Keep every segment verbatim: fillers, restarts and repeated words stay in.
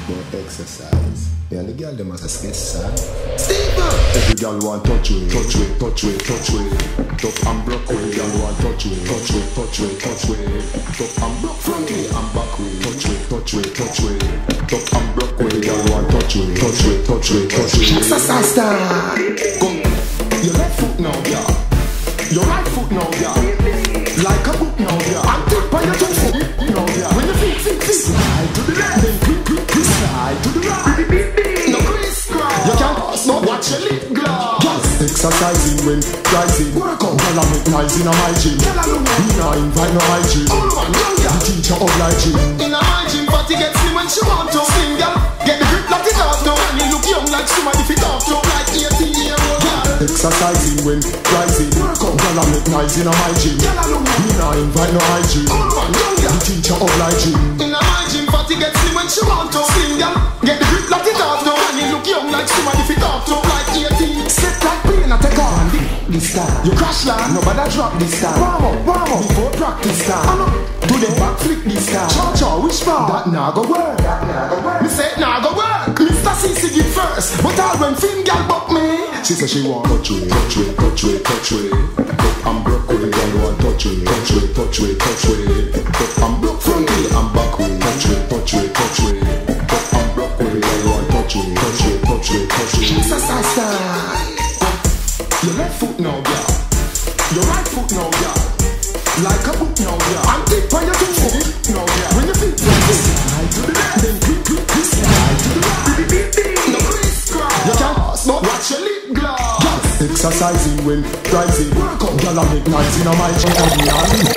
more exercise. Me and the girl them as a sketch side. Stephen! Every girl want touch way, touch way, touch way, touch way. Tough and broke way, every girl want touch way, touch way, touch way, touch way. Tough and broke front way and back way, touch way, touch way, touch way. Tough and broke way, every girl want touch way, touch way, touch way, touch way. Exercise time! Come, your left foot now, yeah. Your right foot now, yeah. Like a book now, yeah. And tip on your two foot now, yeah. When you feet, feet, feet, slide to the left, then quick, quick, quick, slide to the right. No crisscross. You can't pass, no watch your lip gloss. Yes, exercising when rising. Work out, girl, I'm recognizing a my gym. We not invite no my gym. The teacher of like gym. In a my gym, party get slim when she want to. Slim, girl, get the grip like it out to. And you look young like somebody fit off to. Like eighteen year old girl. Exercising when rising. Work out, girl, I'm recognizing a my gym. We not invite no my gym. The teacher of like gym. In a my gym, party get slim when she want to. Slim, girl, get the grip like it out to. And you look young like somebody fit off to. Like eighteen. Step like pain, I take on this time. You crash land, nobody drop this time. Warm up, warm up, before practice time. Do the backflip this time. Cha cha, which part? That nah go work. That nah go work. Me say nah go work. Mister C C give first, but all when film girl buck me. She say she want touch way, touch way, touch way, touch way. I'm broke way, girl want touch way, touch way, touch way, touch way. I'm broke front way, I'm back way, touch way, touch way, touch way. I'm broke way, girl want touch way, touch way, touch way, touch way. Exercise time. Your left foot now, yeah. Your right foot now, yeah. Like a book now, yeah. And tip on your two foot now, yeah. When you feet slide to the left, then quick, quick, quick, slide to the right. No crisscross. You can't pass, no watch your lip gloss. Yes, exercising when rising. Work out, girl, I'm recognizing a my gym.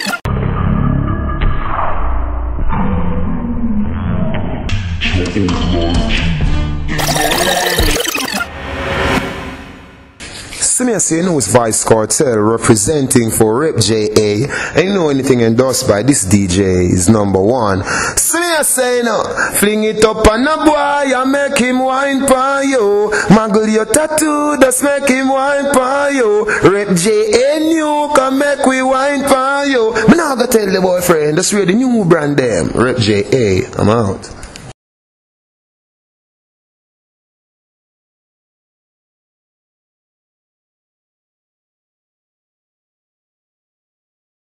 Senior knows Vice Cartel representing for Rep J A, and you know anything endorsed by this D J is number one. Senior say no, fling it up on a boy and make him wine pa yo. Mangle your tattoo, just make him wine pa yo. Rep J A new, can make we wine pa yo. Me now go tell the boyfriend, that's really the new brand them. Rep J A, I'm out.